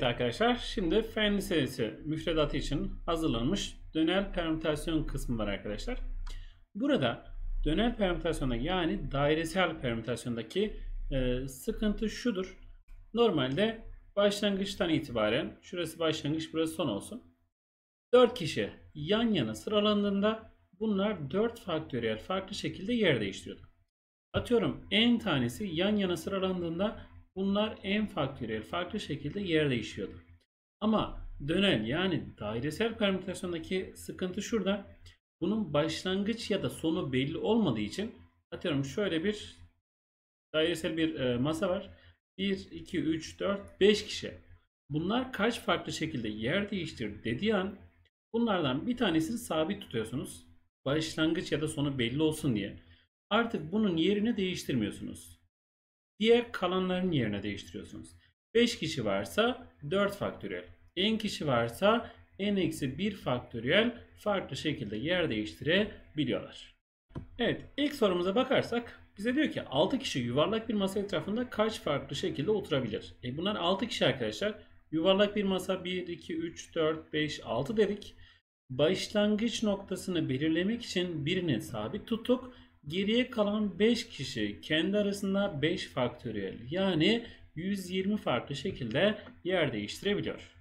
arkadaşlar, şimdi fen lisesi müfredatı için hazırlanmış dönel permütasyon kısmı var arkadaşlar. Burada dönel permütasyonda yani dairesel permütasyondaki sıkıntı şudur. Normalde başlangıçtan itibaren şurası başlangıç, burası son olsun. 4 kişi yan yana sıralandığında bunlar 4 faktöriyel farklı şekilde yer değiştiriyordu. Atıyorum n tanesi yan yana sıralandığında bunlar n faktöriyel farklı şekilde yer değişiyordu. Ama dönel yani dairesel permütasyondaki sıkıntı şurada. Bunun başlangıç ya da sonu belli olmadığı için atıyorum şöyle bir dairesel bir masa var. 1, 2, 3, 4, 5 kişi. Bunlar kaç farklı şekilde yer değiştirdi dediği an bunlardan bir tanesini sabit tutuyorsunuz. Başlangıç ya da sonu belli olsun diye. Artık bunun yerini değiştirmiyorsunuz. Diğer kalanların yerine değiştiriyorsunuz. 5 kişi varsa 4 faktöriyel. N kişi varsa n-1 faktöriyel farklı şekilde yer değiştirebiliyorlar. Evet, ilk sorumuza bakarsak bize diyor ki 6 kişi yuvarlak bir masa etrafında kaç farklı şekilde oturabilir? Bunlar 6 kişi arkadaşlar. Yuvarlak bir masa 1, 2, 3, 4, 5, 6 dedik. Başlangıç noktasını belirlemek için birini sabit tuttuk. Geriye kalan 5 kişi kendi arasında 5 faktöriyel yani 120 farklı şekilde yer değiştirebiliyor.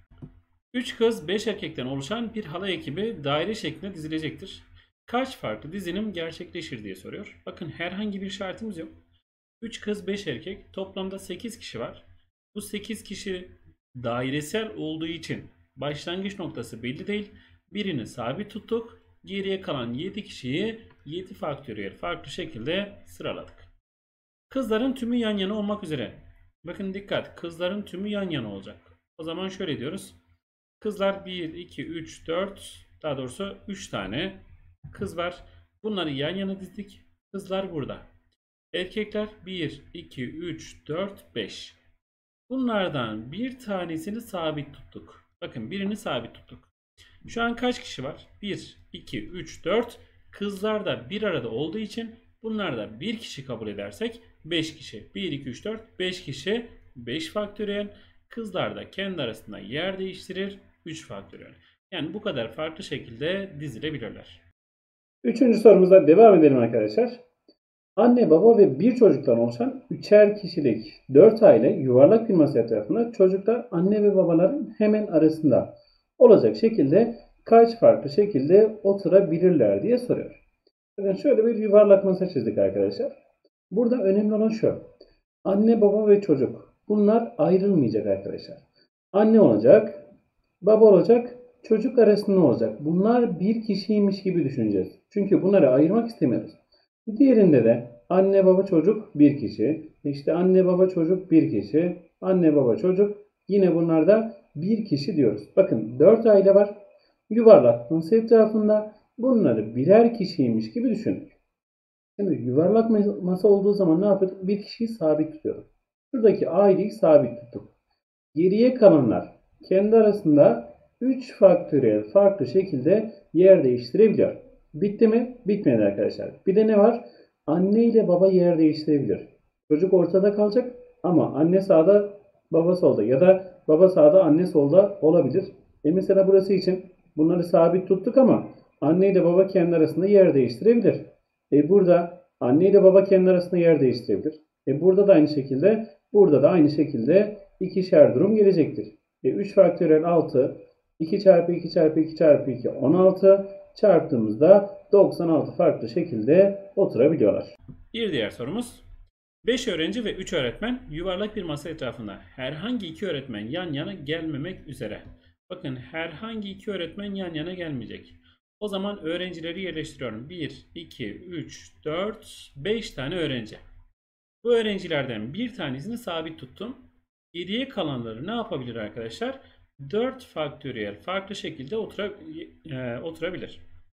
3 kız 5 erkekten oluşan bir halay ekibi daire şeklinde dizilecektir. Kaç farklı dizilim gerçekleşir diye soruyor. Bakın herhangi bir şartımız yok. 3 kız 5 erkek toplamda 8 kişi var. Bu 8 kişi dairesel olduğu için başlangıç noktası belli değil. Birini sabit tuttuk. Geriye kalan 7 kişiyi 7 faktöriyel farklı şekilde sıraladık. Kızların tümü yan yana olmak üzere. Bakın dikkat, kızların tümü yan yana olacak. O zaman şöyle diyoruz. Kızlar 1, 2, 3, 4, daha doğrusu 3 tane kız var. Bunları yan yana dizdik. Kızlar burada. Erkekler 1, 2, 3, 4, 5. Bunlardan bir tanesini sabit tuttuk. Bakın birini sabit tuttuk. Şu an kaç kişi var? 1, 2, 3, 4. Kızlar da bir arada olduğu için bunlar da bir kişi kabul edersek 5 kişi. 1, 2, 3, 4, 5 kişi. 5 faktöriyel. Kızlar da kendi arasında yer değiştirir. 3 faktöriyel. Yani bu kadar farklı şekilde dizilebilirler. Üçüncü sorumuza devam edelim arkadaşlar. Anne, baba ve bir çocuktan oluşan üçer kişilik 4 aile yuvarlak bir masa etrafında çocuklar anne ve babaların hemen arasında olacak şekilde kaç farklı şekilde oturabilirler diye soruyor. Bakın şöyle bir yuvarlak masa çizdik arkadaşlar. Burada önemli olan şu. Anne, baba ve çocuk. Bunlar ayrılmayacak arkadaşlar. Anne olacak, baba olacak, çocuk arasında olacak. Bunlar bir kişiymiş gibi düşüneceğiz. Çünkü bunları ayırmak istemiyoruz. Diğerinde de anne baba çocuk bir kişi. İşte anne baba çocuk bir kişi. Anne baba çocuk. Yine bunlarda bir kişi diyoruz. Bakın 4 aile var. Yuvarlak masa etrafında bunları birer kişiymiş gibi düşünün. Şimdi yuvarlak masa olduğu zaman ne yapıyorduk? Bir kişiyi sabit tutuyorduk. Şuradaki aileyi sabit tuttuk. Geriye kalanlar kendi arasında 3 faktöriyel farklı şekilde yer değiştirebiliyor. Bitti mi? Bitmedi arkadaşlar. Bir de ne var? Anne ile baba yer değiştirebilir. Çocuk ortada kalacak ama anne sağda, baba solda ya da baba sağda, anne solda olabilir. Mesela burası için bunları sabit tuttuk ama anne ile baba kendi arasında yer değiştirebilir. Burada anne ile baba kendi arasında yer değiştirebilir. Burada da aynı şekilde, burada da aynı şekilde ikişer durum gelecektir. 3 faktöriyel 6, 2 çarpı 2 çarpı 2 çarpı 2 16 çarptığımızda 96 farklı şekilde oturabiliyorlar. Bir diğer sorumuz. 5 öğrenci ve 3 öğretmen yuvarlak bir masa etrafında herhangi 2 öğretmen yan yana gelmemek üzere. Bakın herhangi 2 öğretmen yan yana gelmeyecek. O zaman öğrencileri yerleştiriyorum. 1, 2, 3, 4, 5 tane öğrenci. Bu öğrencilerden bir tanesini sabit tuttum. Geriye kalanları ne yapabilir arkadaşlar? 4 faktöriyel farklı şekilde oturabilir.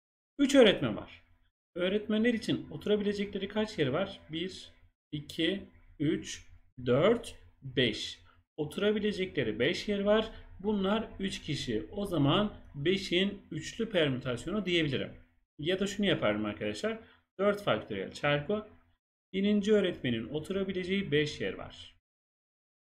3 öğretmen var. Öğretmenler için oturabilecekleri kaç yeri var? 1, 2, 3, 4, 5. Oturabilecekleri 5 yer var. Bunlar 3 kişi. O zaman 5'in üçlü permütasyonu diyebilirim. Ya da şunu yaparım arkadaşlar. 4 faktöriyel çarpı birinci öğretmenin oturabileceği 5 yer var.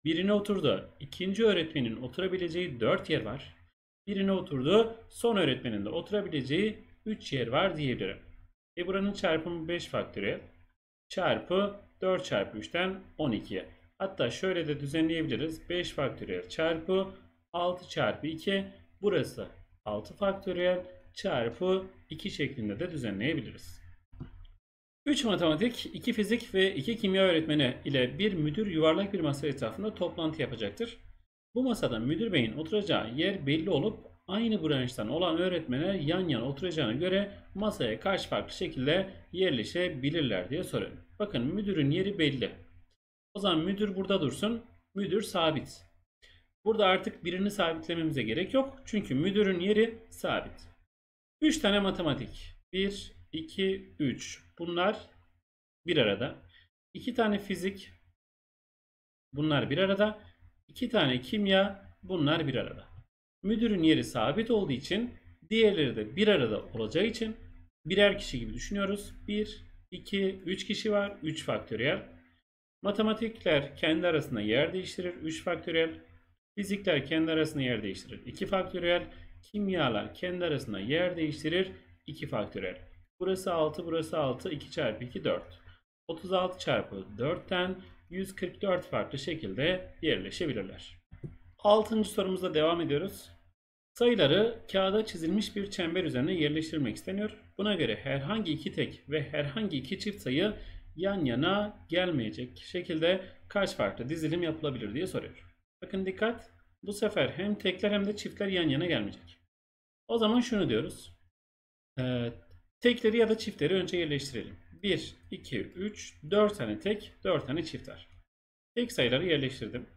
Birine oturdu. İkinci öğretmenin oturabileceği 4 yer var. Birine oturdu. Son öğretmenin de oturabileceği 3 yer var diyebilirim. Buranın çarpımı 5 faktöriyel çarpı 4 çarpı 3'ten 12'ye. Hatta şöyle de düzenleyebiliriz. 5 faktöriyel çarpı 6 çarpı 2. Burası 6 faktöriyel çarpı 2 şeklinde de düzenleyebiliriz. 3 matematik, 2 fizik ve 2 kimya öğretmeni ile bir müdür yuvarlak bir masa etrafında toplantı yapacaktır. Bu masada müdür beyin oturacağı yer belli olup aynı branştan olan öğretmenler yan yana oturacağına göre masaya kaç farklı şekilde yerleşebilirler diye soruyorum. Bakın müdürün yeri belli. O zaman müdür burada dursun. Müdür sabit. Burada artık birini sabitlememize gerek yok. Çünkü müdürün yeri sabit. 3 tane matematik. 1, 2, 3. Bunlar bir arada. 2 tane fizik. Bunlar bir arada. 2 tane kimya. Bunlar bir arada. Müdürün yeri sabit olduğu için diğerleri de bir arada olacağı için birer kişi gibi düşünüyoruz. 1, 2, 3 kişi var. 3 faktöriyel. Matematikler kendi arasında yer değiştirir. 3 faktöriyel. Fizikler kendi arasında yer değiştirir. 2 faktöriyel. Kimyalar kendi arasında yer değiştirir. 2 faktöriyel. Burası 6, burası 6. 2 çarpı 2, 4. 36 çarpı 4'ten 144 farklı şekilde yerleşebilirler. 6. sorumuzda devam ediyoruz. Sayıları kağıda çizilmiş bir çember üzerine yerleştirmek isteniyor. Buna göre herhangi iki tek ve herhangi iki çift sayı yan yana gelmeyecek şekilde kaç farklı dizilim yapılabilir diye soruyor. Bakın dikkat. Bu sefer hem tekler hem de çiftler yan yana gelmeyecek. O zaman şunu diyoruz. Tekleri ya da çiftleri önce yerleştirelim. 1, 2, 3, 4 tane tek, 4 tane çift var. Tek sayıları yerleştirdim.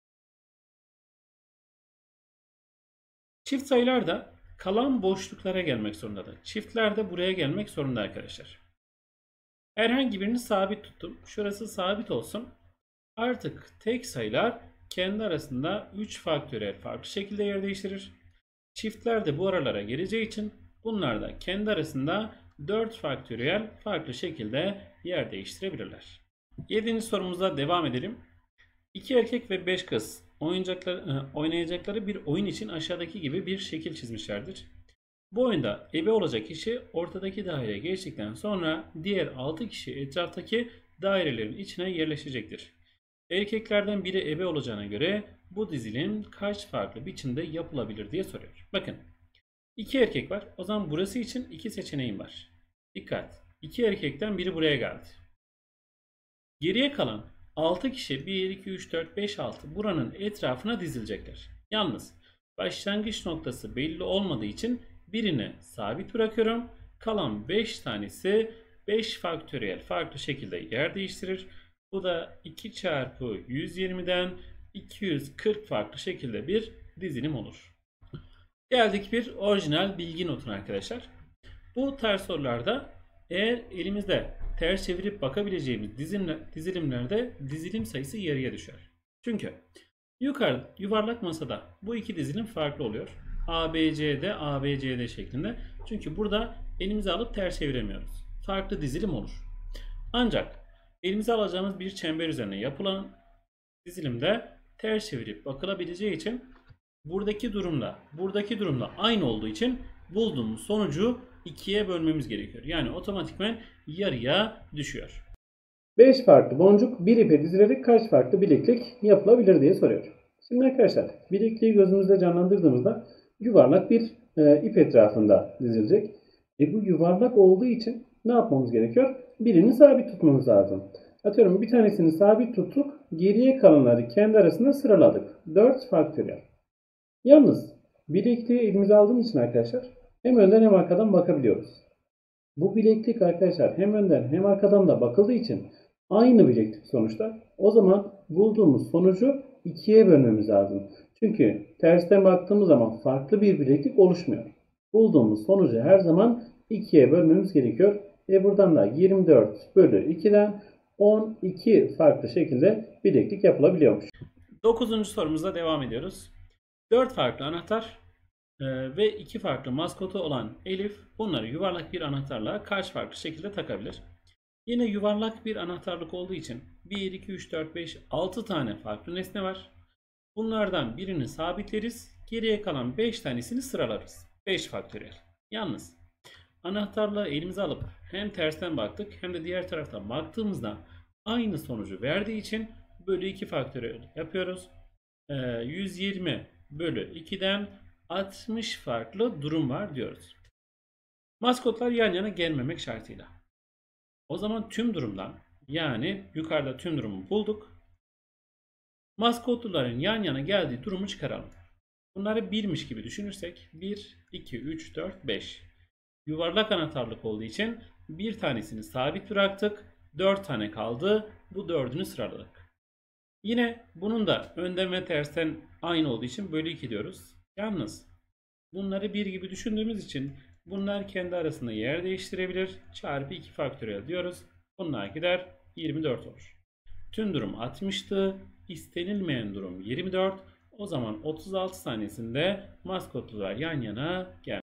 Çift sayılar da kalan boşluklara gelmek zorundadır. Çiftler de buraya gelmek zorunda arkadaşlar. Herhangi birini sabit tuttum. Şurası sabit olsun. Artık tek sayılar kendi arasında 3 faktöriyel farklı şekilde yer değiştirir. Çiftler de bu aralara geleceği için bunlar da kendi arasında 4 faktöriyel farklı şekilde yer değiştirebilirler. 7. sorumuzla devam edelim. 2 erkek ve 5 kız oynayacakları bir oyun için aşağıdaki gibi bir şekil çizmişlerdir. Bu oyunda ebe olacak kişi ortadaki daireye geçtikten sonra diğer 6 kişi etraftaki dairelerin içine yerleşecektir. Erkeklerden biri ebe olacağına göre bu dizilim kaç farklı biçimde yapılabilir diye soruyor. Bakın 2 erkek var. O zaman burası için 2 seçeneğim var. Dikkat. 2 erkekten biri buraya geldi. Geriye kalan 6 kişi 1, 2, 3, 4, 5, 6 buranın etrafına dizilecekler. Yalnız başlangıç noktası belli olmadığı için birini sabit bırakıyorum. Kalan 5 tanesi 5 faktöriyel farklı şekilde yer değiştirir. Bu da 2 çarpı 120'den 240 farklı şekilde bir dizilim olur. Geldik bir orijinal bilgi notuna arkadaşlar. Bu tarz sorularda eğer elimizde ters çevirip bakabileceğimiz dizilimlerde dizilim sayısı yarıya düşer. Çünkü yuvarlak masada bu iki dizilim farklı oluyor. ABCD, ABCD şeklinde. Çünkü burada elimize alıp ters çeviremiyoruz. Farklı dizilim olur. Ancak elimize alacağımız bir çember üzerine yapılan dizilimde ters çevirip bakılabileceği için buradaki durumla aynı olduğu için bulduğumuz sonucu 2'ye bölmemiz gerekiyor. Yani otomatikman yarıya düşüyor. 5 farklı boncuk bir ipe dizilerek kaç farklı bileklik yapılabilir diye soruyor. Şimdi arkadaşlar bilekliği gözümüzde canlandırdığımızda yuvarlak bir ip etrafında dizilecek. Bu yuvarlak olduğu için ne yapmamız gerekiyor? Birini sabit tutmamız lazım. Atıyorum bir tanesini sabit tuttuk. Geriye kalanları kendi arasında sıraladık. 4 faktöriyel. Yalnız bilekliği elimize aldığımız için arkadaşlar hem önden hem arkadan bakabiliyoruz. Bu bileklik arkadaşlar hem önden hem arkadan da bakıldığı için aynı bileklik sonuçta. O zaman bulduğumuz sonucu 2'ye bölmemiz lazım. Çünkü tersten baktığımız zaman farklı bir bileklik oluşmuyor. Bulduğumuz sonucu her zaman 2'ye bölmemiz gerekiyor. Buradan da 24 bölü 2'den 12 farklı şekilde bileklik yapılabiliyormuş. 9. sorumuzla devam ediyoruz. 4 farklı anahtar ve 2 farklı maskotu olan Elif bunları yuvarlak bir anahtarla kaç farklı şekilde takabilir? Yine yuvarlak bir anahtarlık olduğu için 1, 2, 3, 4, 5, 6 tane farklı nesne var. Bunlardan birini sabitleriz. Geriye kalan 5 tanesini sıralarız. 5 faktöriyel. Yalnız anahtarlığı elimize alıp hem tersten baktık hem de diğer taraftan baktığımızda aynı sonucu verdiği için bölü 2 faktöriyel yapıyoruz. 120 bölü 2'den 60 farklı durum var diyoruz. Maskotlar yan yana gelmemek şartıyla. O zaman tüm durumdan, yani yukarıda tüm durumu bulduk. Maskotluların yan yana geldiği durumu çıkaralım. Bunları birmiş gibi düşünürsek 1, 2, 3, 4, 5. Yuvarlak anahtarlık olduğu için bir tanesini sabit bıraktık. 4 tane kaldı. Bu dördünü sıraladık. Yine bunun da önden ve tersten aynı olduğu için bölü 2 diyoruz. Yalnız bunları 1 gibi düşündüğümüz için bunlar kendi arasında yer değiştirebilir. Çarpı 2 faktöriyel diyoruz. Bunlar gider 24 olur. Tüm durum 60'tı. İstenilmeyen durum 24. O zaman 36 tanesinde maskotlular yan yana gelmiş.